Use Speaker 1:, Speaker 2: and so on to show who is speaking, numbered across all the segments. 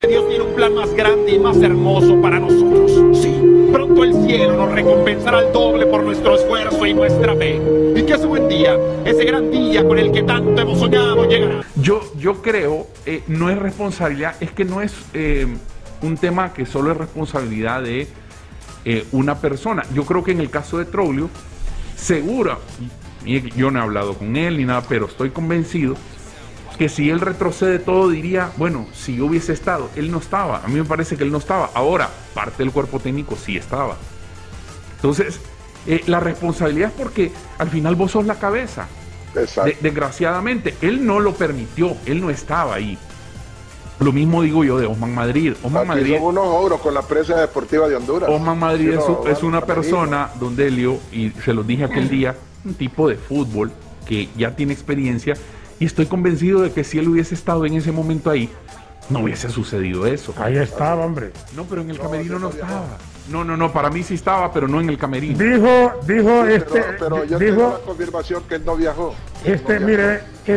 Speaker 1: Dios tiene un plan más grande y más hermoso para nosotros. Sí, pronto el cielo nos recompensará al doble por nuestro esfuerzo y nuestra fe. Y que ese buen día, ese gran día con el que tanto hemos soñado, llegará.
Speaker 2: Yo creo, no es responsabilidad, es que no es un tema que solo es responsabilidad de una persona. Yo creo que en el caso de Troglio, seguro, y yo no he hablado con él ni nada, pero estoy convencido que si él retrocede todo diría, bueno, si yo hubiese estado, él no estaba, a mí me parece que él no estaba, ahora parte del cuerpo técnico sí estaba. Entonces, la responsabilidad es porque al final vos sos la cabeza. Desgraciadamente, él no lo permitió, él no estaba ahí. Lo mismo digo yo de Osman Madrid. Osman Madrid
Speaker 3: son unos ogros con la prensa deportiva de Honduras.
Speaker 2: Osman Madrid es una persona, don Delio, y se los dije aquel día, un tipo de fútbol que ya tiene experiencia. Y estoy convencido de que si él hubiese estado en ese momento ahí, no hubiese sucedido eso.
Speaker 4: Ahí estaba, hombre.
Speaker 2: No, pero en el camerino no estaba. No, para mí sí estaba, pero no en el camerino.
Speaker 4: Dijo
Speaker 3: sí, pero yo tengo la confirmación que él no viajó.
Speaker 4: Mire,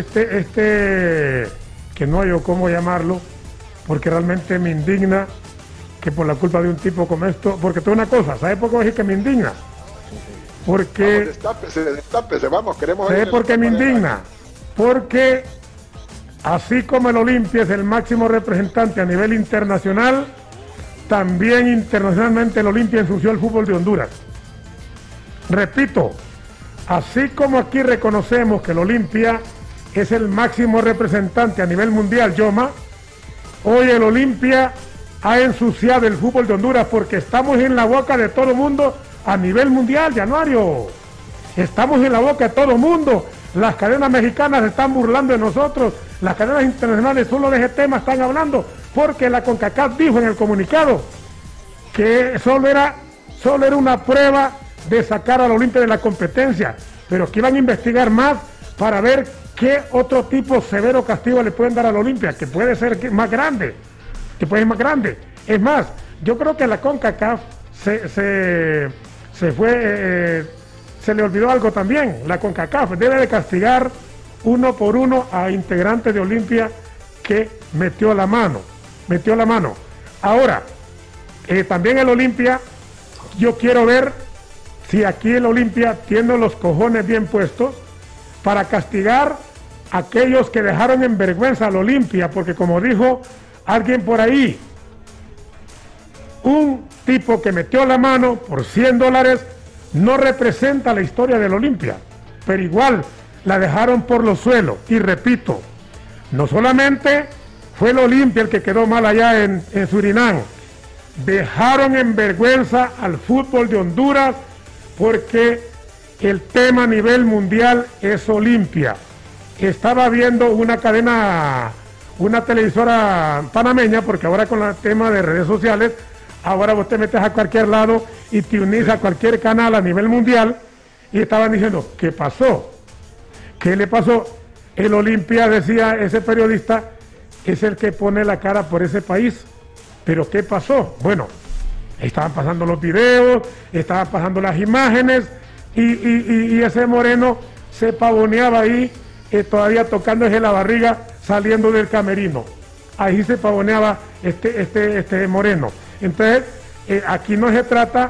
Speaker 4: que no hay o cómo llamarlo, porque realmente me indigna que por la culpa de un tipo como esto, porque toda una cosa, ¿sabe por qué voy a decir que me indigna? Porque...
Speaker 3: Destápese, vamos, queremos...
Speaker 4: ¿Sabe por qué me indigna? Porque así como el Olimpia es el máximo representante a nivel internacional, también internacionalmente el Olimpia ensució el fútbol de Honduras. Repito, así como aquí reconocemos que el Olimpia es el máximo representante a nivel mundial, Yoma, hoy el Olimpia ha ensuciado el fútbol de Honduras porque estamos en la boca de todo el mundo a nivel mundial, Januario. Estamos en la boca de todo el mundo. Las cadenas mexicanas se están burlando de nosotros, las cadenas internacionales solo de ese tema están hablando, porque la CONCACAF dijo en el comunicado que solo era una prueba de sacar al Olimpia de la competencia, pero que iban a investigar más para ver qué otro tipo severo castigo le pueden dar al Olimpia, que puede ser más grande, Es más, yo creo que la CONCACAF se le olvidó algo también. La CONCACAF debe de castigar uno por uno a integrantes de Olimpia que metió la mano. Ahora, también el Olimpia, yo quiero ver si aquí el Olimpia tiene los cojones bien puestos para castigar a aquellos que dejaron en vergüenza al Olimpia, porque como dijo alguien por ahí, un tipo que metió la mano por $100 no representa la historia del Olimpia, pero igual la dejaron por los suelos. Y repito, no solamente fue el Olimpia el que quedó mal allá en Surinam, dejaron en vergüenza al fútbol de Honduras porque el tema a nivel mundial es Olimpia. Estaba viendo una cadena, una televisora panameña, porque ahora con el tema de redes sociales, ahora vos te metes a cualquier lado y te unís a cualquier canal a nivel mundial, y estaban diciendo, ¿qué pasó? ¿Qué le pasó? El Olimpia, decía ese periodista, es el que pone la cara por ese país. ¿Pero qué pasó? Bueno, estaban pasando los videos, estaban pasando las imágenes, y ese moreno se pavoneaba ahí, todavía tocándose la barriga, saliendo del camerino. Ahí se pavoneaba este moreno. Entonces, aquí no se trata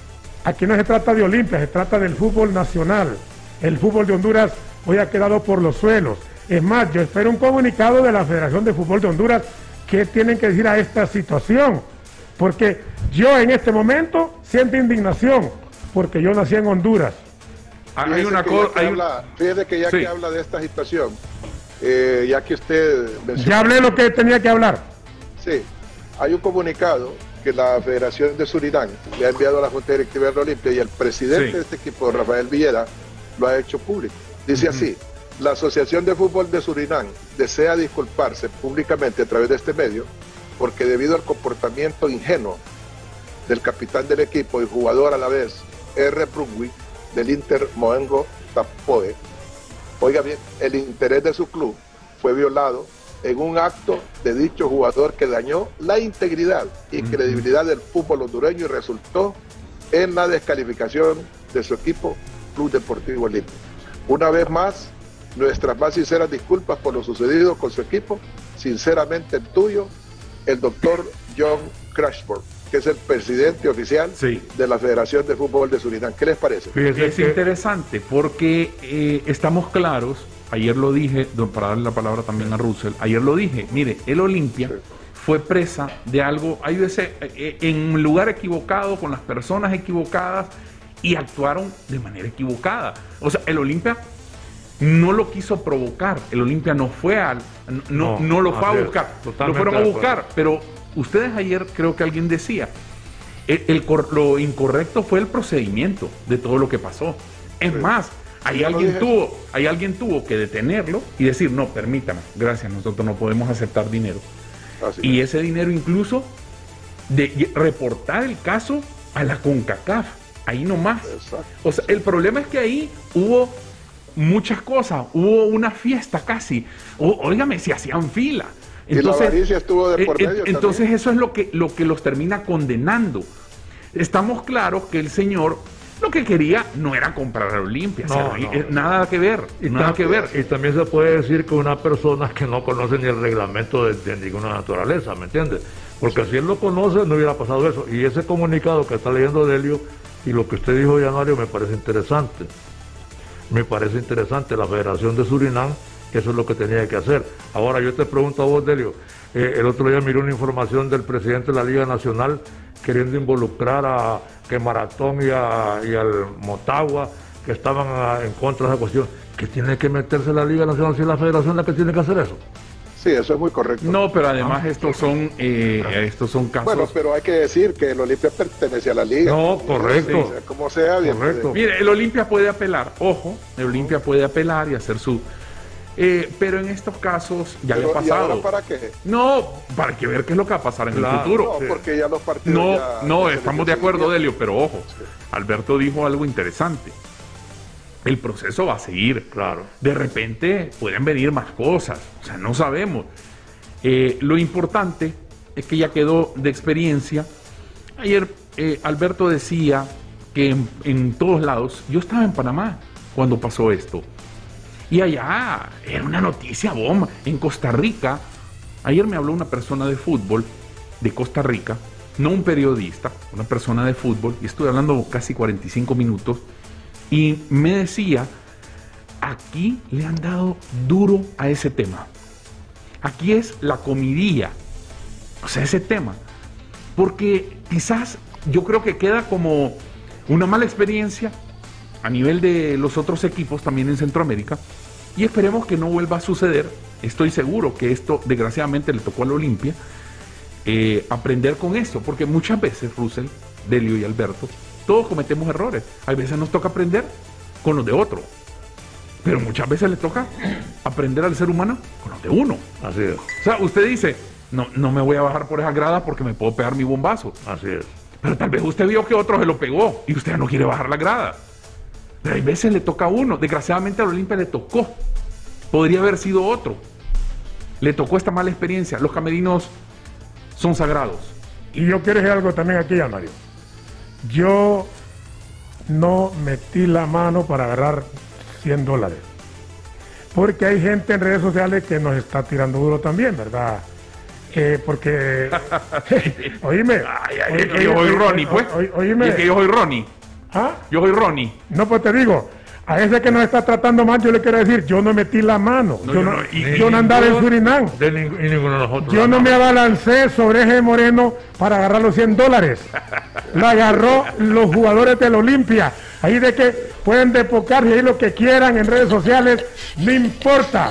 Speaker 4: de Olimpia, se trata del fútbol nacional. El fútbol de Honduras hoy ha quedado por los suelos. Es más, yo espero un comunicado de la Federación de Fútbol de Honduras que tienen que decir a esta situación, porque yo en este momento siento indignación, porque yo nací en Honduras.
Speaker 3: Hay una cosa... Fíjese que ya que habla de esta situación, ya que usted mencionó...
Speaker 4: Ya hablé lo que tenía que hablar.
Speaker 3: Sí, hay un comunicado que la Federación de Surinam le ha enviado a la Junta Directiva de Olimpia, y el presidente de este equipo, Rafael Villeda, lo ha hecho público. Dice así: la Asociación de Fútbol de Surinam desea disculparse públicamente a través de este medio porque debido al comportamiento ingenuo del capitán del equipo y jugador a la vez, R. Brugui, del Inter Moengo Tapoe, oiga bien, el interés de su club fue violado en un acto de dicho jugador que dañó la integridad y credibilidad del fútbol hondureño y resultó en la descalificación de su equipo, Club Deportivo Olimpia. Una vez más, nuestras más sinceras disculpas por lo sucedido con su equipo. Sinceramente el tuyo, el doctor John Crashford, que es el presidente oficial de la Federación de Fútbol de Surinam. ¿Qué les parece?
Speaker 2: Es interesante porque estamos claros, ayer lo dije, para darle la palabra también a Russell, ayer lo dije, mire, el Olimpia fue presa de algo, hay veces en un lugar equivocado, con las personas equivocadas, y actuaron de manera equivocada. O sea, el Olimpia no lo quiso provocar, el Olimpia no fue no lo fue a buscar, lo fueron a buscar, pero ustedes ayer creo que alguien decía, lo incorrecto fue el procedimiento de todo lo que pasó. Es más, ahí alguien tuvo que detenerlo y decir, no, permítame, gracias, nosotros no podemos aceptar dinero. Y ese dinero incluso de reportar el caso a la CONCACAF, ahí nomás. Exacto. O sea, el problema es que ahí hubo muchas cosas, hubo una fiesta casi, óigame, se hacían fila. Entonces,
Speaker 3: y la avaricia estuvo de por medio
Speaker 2: entonces
Speaker 3: también.
Speaker 2: Eso es lo que los termina condenando. Estamos claros que el señor lo que quería no era comprar a Olimpia, nada que ver, nada que ver.
Speaker 5: Y también se puede decir que una persona que no conoce ni el reglamento de ninguna naturaleza, ¿me entiendes? Porque si él lo conoce no hubiera pasado eso. Y ese comunicado que está leyendo Delio y lo que usted dijo, Yanario, me parece interesante. Me parece interesante. La Federación de Surinam, eso es lo que tenía que hacer. Ahora yo te pregunto a vos, Delio, el otro día miré una información del presidente de la Liga Nacional queriendo involucrar a que Maratón y al Motagua, que estaban en contra de esa cuestión. ¿Que tiene que meterse la Liga Nacional si es la Federación la que tiene que hacer eso?
Speaker 3: Sí, eso es muy correcto.
Speaker 2: No, pero además estos son casos...
Speaker 3: Bueno, pero hay que decir que el Olimpia pertenece a la Liga.
Speaker 5: No, correcto.
Speaker 3: Como sea, bien.
Speaker 5: Correcto.
Speaker 2: Mire, el Olimpia puede apelar, ojo, el Olimpia puede apelar y hacer su... pero en estos casos ya le ha pasado.
Speaker 3: ¿Y ahora para qué?
Speaker 2: No, para que ver qué es lo que va a pasar en el futuro.
Speaker 3: No, porque ya los partidos
Speaker 2: No, estamos de acuerdo, Delio, pero ojo, Alberto dijo algo interesante. El proceso va a seguir.
Speaker 5: Claro.
Speaker 2: De repente pueden venir más cosas, o sea, no sabemos. Lo importante es que ya quedó de experiencia. Ayer Alberto decía que en todos lados, yo estaba en Panamá cuando pasó esto, y allá era una noticia bomba. En Costa Rica, ayer me habló una persona de fútbol de Costa Rica, no un periodista, una persona de fútbol, y estuve hablando casi 45 minutos, y me decía, aquí le han dado duro a ese tema. Aquí es la comidilla, o sea, ese tema. Porque quizás yo creo que queda como una mala experiencia a nivel de los otros equipos también en Centroamérica, y esperemos que no vuelva a suceder. Estoy seguro que esto desgraciadamente le tocó al Olimpia aprender con esto, porque muchas veces, Russell, Delio y Alberto, todos cometemos errores. A veces nos toca aprender con los de otro, pero muchas veces le toca aprender al ser humano con los de uno.
Speaker 5: Así es.
Speaker 2: O sea, usted dice, no me voy a bajar por esa grada porque me puedo pegar mi bombazo.
Speaker 5: Así es.
Speaker 2: Pero tal vez usted vio que otro se lo pegó y usted no quiere bajar la grada. Pero hay veces le toca a uno. Desgraciadamente al Olimpia le tocó. Podría haber sido otro. Le tocó esta mala experiencia. Los camerinos son sagrados.
Speaker 4: Y yo quiero decir algo también aquí, Mario. Yo no metí la mano para agarrar $100. Porque hay gente en redes sociales que nos está tirando duro también, ¿verdad? Porque... oíme.
Speaker 2: Yo soy Ronnie, pues.
Speaker 4: Oíme.
Speaker 2: Y que yo soy Ronnie.
Speaker 4: ¿Ah?
Speaker 2: Yo soy Ronnie.
Speaker 4: No, pues te digo, a ese que nos está tratando mal, yo le quiero decir, yo no metí la mano. Yo no andaba en Surinam.
Speaker 5: Y ninguno de nosotros.
Speaker 4: Yo no me abalancé sobre ese Moreno para agarrar los $100. La agarró los jugadores del Olimpia. Ahí de que pueden despocar y ahí lo que quieran en redes sociales, no importa.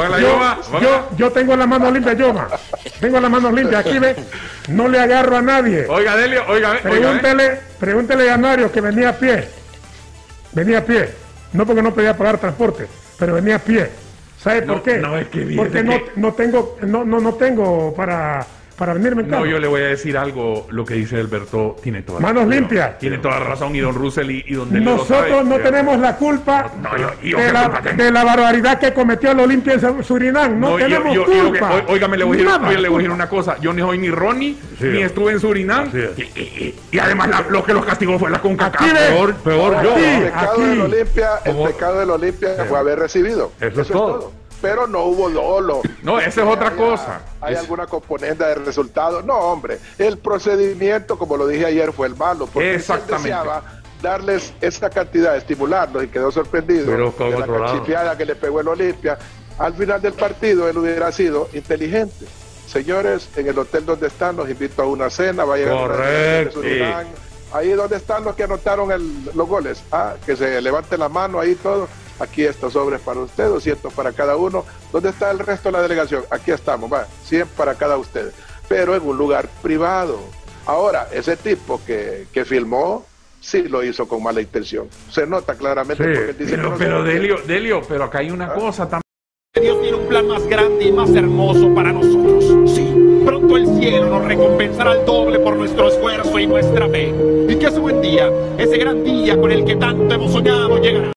Speaker 4: Yo tengo la mano limpia, Yoma. Tengo la mano limpia. Aquí ve, no le agarro a nadie.
Speaker 2: Oiga, Delio, oiga.
Speaker 4: Pregúntele a Nario que venía a pie. Venía a pie. No porque no podía pagar transporte, pero venía a pie. ¿Sabe por qué? Porque no tengo para venirme en carro.
Speaker 2: No, yo le voy a decir algo, lo que dice Alberto tiene toda la
Speaker 4: manos
Speaker 2: razón.
Speaker 4: limpias.
Speaker 2: Tiene toda la razón, y don Russell y don Delio
Speaker 4: Nosotros no tenemos la culpa de la barbaridad que cometió el Olimpia en Surinam. No tenemos culpa.
Speaker 2: Óigame, le voy a decir una cosa. Yo no soy ni Ronnie, ni estuve en Surinam. Y además lo que los castigó fue la CONCACAF.
Speaker 3: Peor yo. El pecado del Olimpia fue haber recibido.
Speaker 5: Eso es todo.
Speaker 3: pero no hubo dolo.
Speaker 2: No, esa es otra cosa.
Speaker 3: ¿Hay alguna componente de resultado? No, hombre, el procedimiento, como lo dije ayer, fue el malo, porque él deseaba darles esta cantidad, estimularlos, y quedó sorprendido de la cachipeada que le pegó el Olimpia. Al final del partido él hubiera sido inteligente. Señores, en el hotel donde están, los invito a una cena, va a llegar
Speaker 5: correcto.
Speaker 3: Ahí donde están los que anotaron los goles, que se levante la mano ahí todo. Aquí estos sobres para usted, 200 para cada uno. ¿Dónde está el resto de la delegación? Aquí estamos, 100 para cada ustedes, pero en un lugar privado. Ahora, ese tipo que filmó, sí lo hizo con mala intención. Se nota claramente,
Speaker 2: sí,
Speaker 3: porque él dice
Speaker 2: pero Delio, pero acá hay una cosa también.
Speaker 1: Dios tiene un plan más grande y más hermoso para nosotros. Sí, pronto el cielo nos recompensará al doble por nuestro esfuerzo y nuestra fe. Y que ese buen día, ese gran día con el que tanto hemos soñado, llegará.